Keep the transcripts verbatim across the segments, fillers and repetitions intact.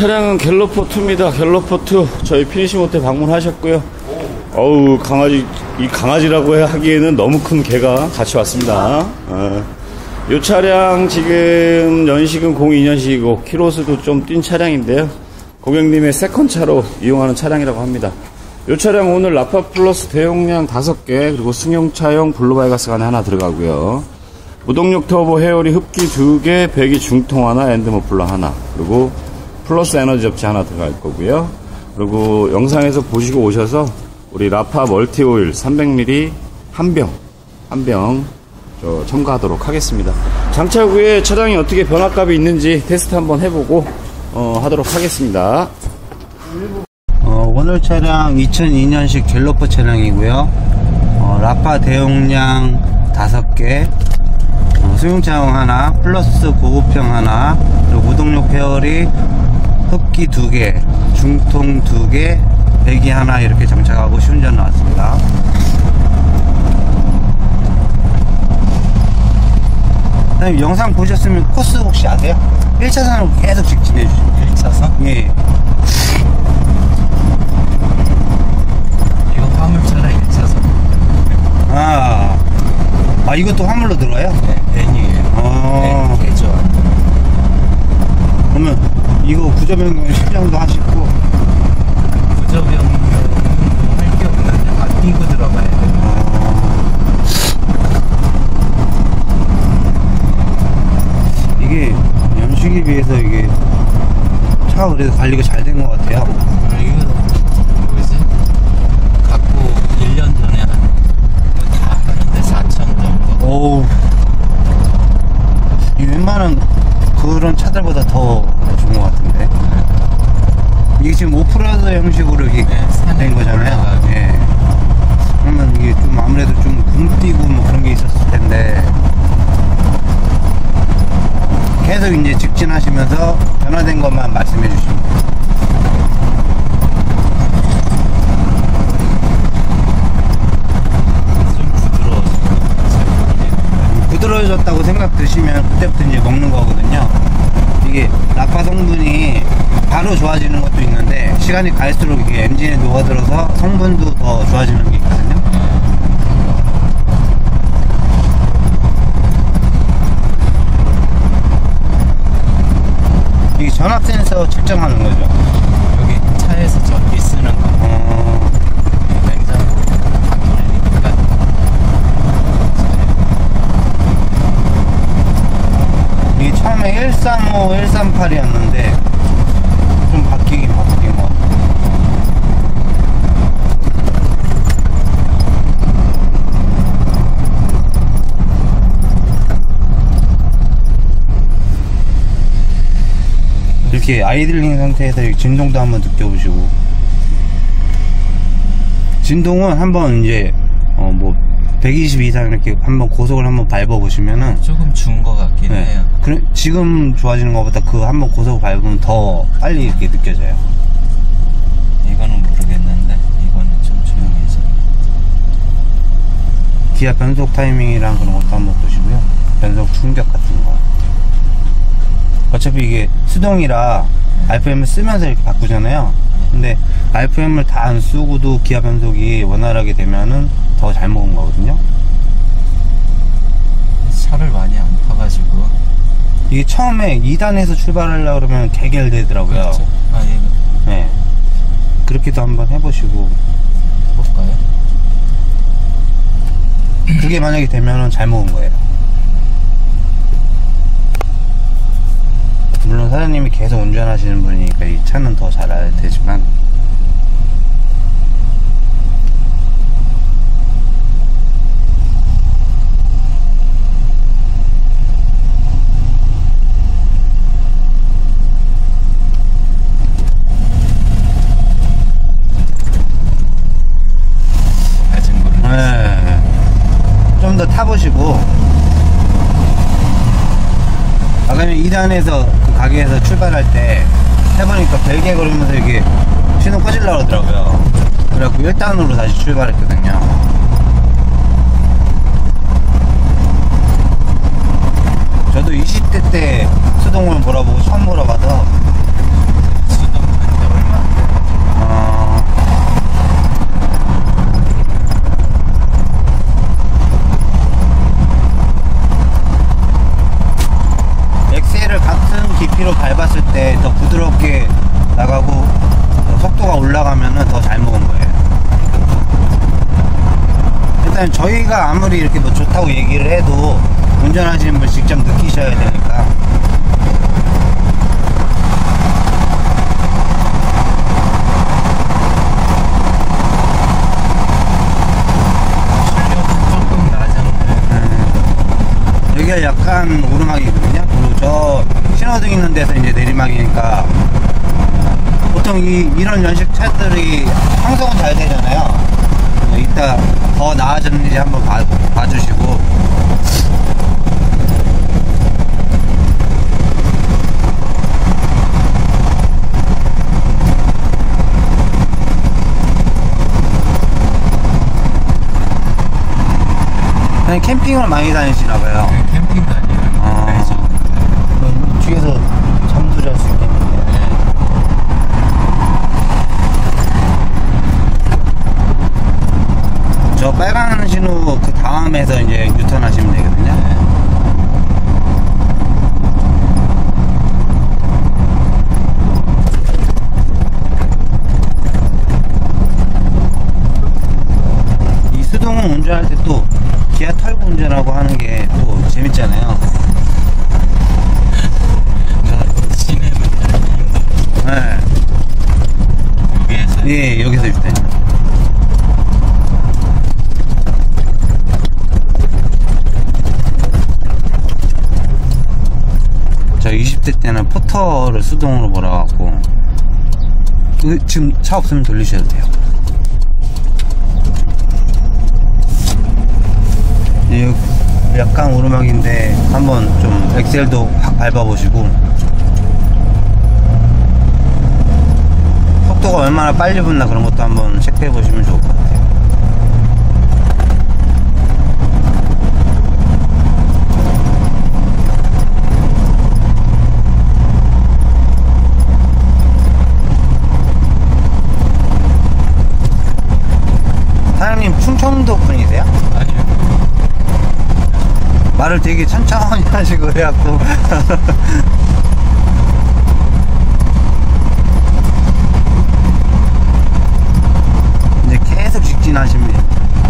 차량은 갤러퍼이입니다. 갤러퍼이. 저희 피니시 모텔 방문하셨고요. 어우, 강아지, 이 강아지라고 하기에는 너무 큰 개가 같이 왔습니다. 어. 이 차량 지금 연식은 공이 년식이고 키로수도 좀 뛴 차량인데요. 고객님의 세컨차로 이용하는 차량이라고 합니다. 이 차량 오늘 라파 플러스 대용량 다섯 개, 그리고 승용차용 블루바이가스가 하나 들어가고요. 무동력 터보 헤어리 흡기 두 개, 배기 중통 하나, 엔드 머플러 하나, 그리고 플러스 에너지 접지 하나 들어갈 거고요. 그리고 영상에서 보시고 오셔서 우리 라파 멀티 오일 삼백 밀리리터 한 병, 한 병 저 첨가하도록 하겠습니다. 장착 후에 차량이 어떻게 변화값이 있는지 테스트 한번 해보고 어, 하도록 하겠습니다. 어, 오늘 차량 이천이 년식 갤러퍼 차량이고요. 어, 라파 대용량 다섯 개, 어, 승용차용 하나, 플러스 고급형 하나, 그리고 무동력 페어리 흡기 두 개, 중통 두 개, 배기 하나 이렇게 장착하고 시운전 나왔습니다. 그다음에 영상 보셨으면 코스 혹시 아세요? 일 차선으로 계속 직진해 주시면 일 차선? 예. 이거 화물차랑 일 차선. 아, 아 이것도 화물로 들어와요? 네, 벤이에요. 아, 벤 개조. 그러면 이거 구조 변경 실장도 하시고. 구조 변경은 할 게 없는데 다 끼고 들어가야 돼요. 이게 연식에 비해서 이게 차가 그래도 관리가 잘 된 것 같아요. 이거 뭐지? 갖고 일 년 전에 다 하는데 사천 정도. 오우, 이 웬만한 그런 차들보다 더 좋은 것 같은데. 이게 지금 오프로드 형식으로 이게 네, 된 거잖아요. 예. 그러면 이게 좀 아무래도 좀 굼뛰고 뭐 그런 게 있었을 텐데, 계속 이제 직진하시면서 변화된 것만 말씀해 주시면 돼요. 좀 부드러워졌어요. 부드러워졌다고 생각 드시면 그때부터 이제 먹는 거거든요. 이게 라파 성분이 바로 좋아지는 것도 있는데 시간이 갈수록 이게 엔진에 녹아들어서 성분도 더 좋아지는 게 있거든요. 이게 전압 센서 측정하는 거죠. 여기 차에서 전기 쓰는 거. 어... 냉장고 바뀌니까. 이게 처음에 일삼오, 일삼팔이었는데 좀 바뀌긴 바뀐 것 같아요. 이렇게 아이들링 상태에서 진동도 한번 느껴보시고, 진동은 한번 이제 어 뭐 백이십 이상 이렇게 한번 고속을 한번 밟아보시면은 조금 준 거 같긴 네. 해요. 그래, 지금 좋아지는 것보다 그 한번 고속 밟으면 더 빨리 이렇게 느껴져요. 이거는 모르겠는데 이거는 좀 조용해져. 기아 변속 타이밍이랑 그런 것도 한번 보시고요. 변속 충격 같은 거. 어차피 이게 수동이라 알피엠을 쓰면서 이렇게 바꾸잖아요. 근데 알피엠을 다 안 쓰고도 기아 변속이 원활하게 되면은 더 잘 먹은 거거든요. 차를 많이 안 타가지고. 이게 처음에 이 단에서 출발하려고 그러면 개결되더라고요. 그렇죠. 아, 이거 네. 그렇게도 한번 해보시고. 해볼까요? 그게 만약에 되면은 잘 먹은 거예요. 물론 사장님이 계속 운전하시는 분이니까 이 차는 더 잘 알아야 되지만, 아직 모르겠어요. 네. 좀 더 타보시고, 아까 이 단에서 그 가게에서 출발할 때 해보니까 벨기에 걸으면서 이게 시동 꺼질라 그러더라고요. 그래갖고 일 단으로 다시 출발했거든요. 저도 이십 대 때 수동을 몰아보고 처음 몰아봐서 올라가면은 더 잘 먹은 거예요. 일단 저희가 아무리 이렇게 뭐 좋다고 얘기를 해도 운전하시는 분 직접 느끼셔야 되니까. 조금 낮은데. 여기가 약간 오르막이거든요. 그리고 저 신호등 있는 데서 이제 내리막이니까 보통 이, 이런 연식 차들이 항속은 잘 되잖아요. 이따 더 나아졌는지 한번 봐, 봐주시고. 그냥 캠핑을 많이 다니시나봐요. 네, 캠핑 다니는 아. 네, 뒤에서 잠도 잘 수 있겠는데. 저 빨간 신호 그 다음에서 이제 유턴하시면 되거든요. 이 수동은 운전할 때 또 기아 털고 운전하고 하는 게 또 재밌잖아요. 시내는 네. 여기에서 예, 여기서 일단. 저 이십 대 때는 포터를 수동으로 몰아갖고 그, 지금 차 없으면 돌리셔도 돼요. 예, 약간 오르막인데 한번 좀 엑셀도 확 밟아보시고 속도가 얼마나 빨리 붙나 그런 것도 한번 체크해 보시면 좋을 것 같아요. 사장님 충청도 분이세요? 아니요. 말을 되게 천천히 하시고 해갖고 이제 계속 직진하시면 돼요.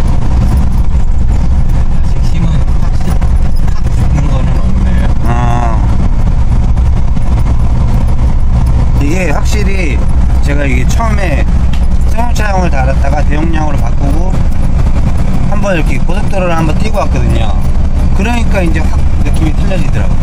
아직 힘은 확실히 확 죽는 거는 없네요. 아, 이게 확실히 제가 이게 처음에 승용차량을 달았다가 대용량으로 바꾸고 한번 이렇게 고속도로를 한번 뛰고 왔거든요. 그러니까 이제 확 느낌이 틀려지더라고요.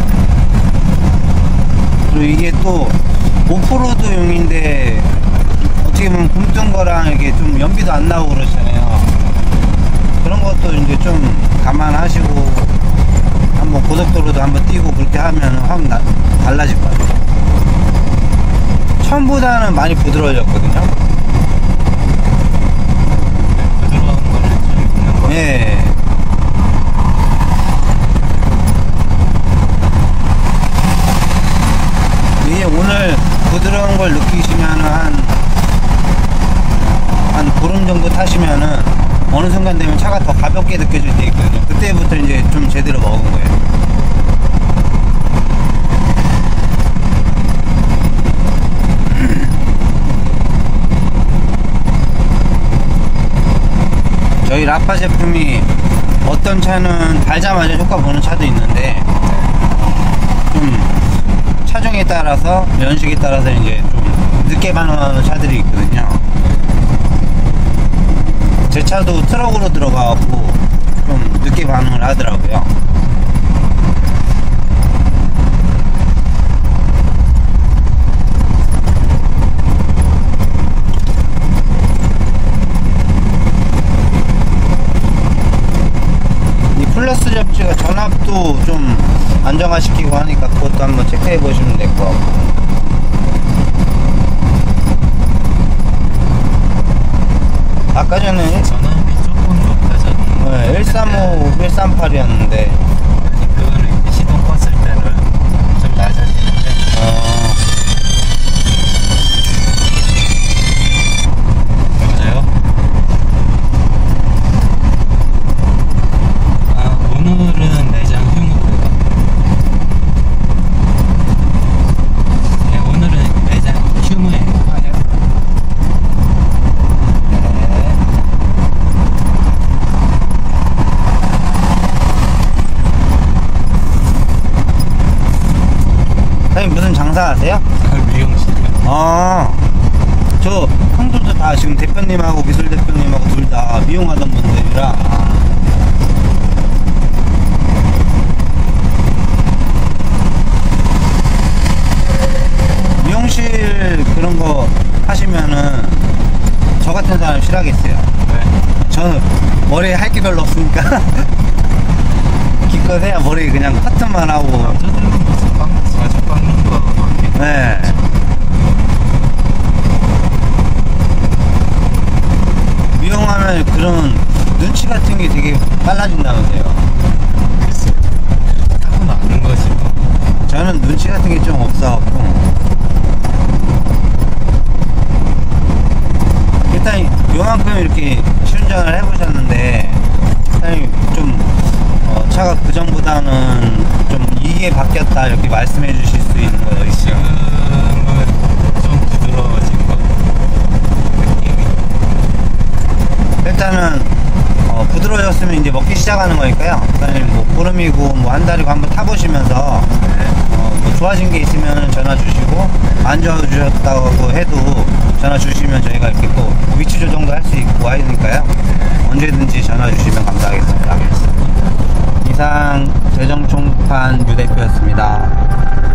그리고 이게 또 오프로드용인데 어떻게 보면 굼뜬 거랑 이게 좀 연비도 안 나오고 그러잖아요. 그런 것도 이제 좀 감안하시고 한번 고속도로도 한번 뛰고 그렇게 하면 확 나, 달라질 것 같아요. 처음보다는 많이 부드러워졌거든요. 부드러운 거는 좀 있는 거. 예. 이게 오늘 부드러운 걸 느끼시면은 한, 한 보름 정도 타시면은 어느 순간 되면 차가 더 가볍게 느껴질 때 있거든요. 그때부터 이제 좀 제대로 먹은 거예요. 저희 라파 제품이 어떤 차는 달자마자 효과 보는 차도 있는데 좀 차종에 따라서 연식에 따라서 이제 좀 늦게 반응하는 차들이 있거든요. 제 차도 트럭으로 들어가고 좀 늦게 반응을 하더라고요. 이 플러스 접지가 전압도 좀 안정화시키고 하니까 그것도 한번 체크해 보시면 될 것 같고. 아까 전에 전압이 조금 높아졌는데. 네, 일삼오, 일삼팔이었는데 아니, 그거는 이렇게 시동 껐을 때는 좀 낮아지는데. 어, 맞아요? 아, 오늘은 내장 휴무고요. 네, 오늘은 내장 휴무예요. 저 형들도 다 지금 대표님하고 미술 대표님하고 둘 다 미용하던 분들이라. 미용실 그런 거 하시면은 저 같은 사람 싫어하겠어요. 네. 저는 머리에 할 게 별로 없으니까 기껏 해야 머리 그냥 커트만 하고. 남자들은 무슨 빵, 자주 깎는 거 같겠네. 네. 미용하면 그런 눈치 같은 게 되게 빨라진다면서요. 글쎄, 타고나는 거지 뭐. 저는 눈치 같은 게 좀 없어갖고. 일단 요만큼 이렇게 시운전을 해보셨는데 사장님 좀 어, 차가 그전보다는 좀 이게 바뀌었다 이렇게 말씀해 주실 수 있는 거 있어요? 지금은 좀 부드러워진 거 느낌이. 일단은 어, 부드러워졌으면 이제 먹기 시작하는 거니까요. 사장님 뭐 보름이고 뭐 한 달이고 한번 타보시면서 어, 뭐 좋아진 게 있으면 전화 주시고 안 좋아지셨다고 해도 전화 주시면 저희가 이렇게 또 위치 조정도 할 수 있고 하니까요. 언제든지 전화 주시면 감사하겠습니다. 이상 재정총판 유 대표였습니다.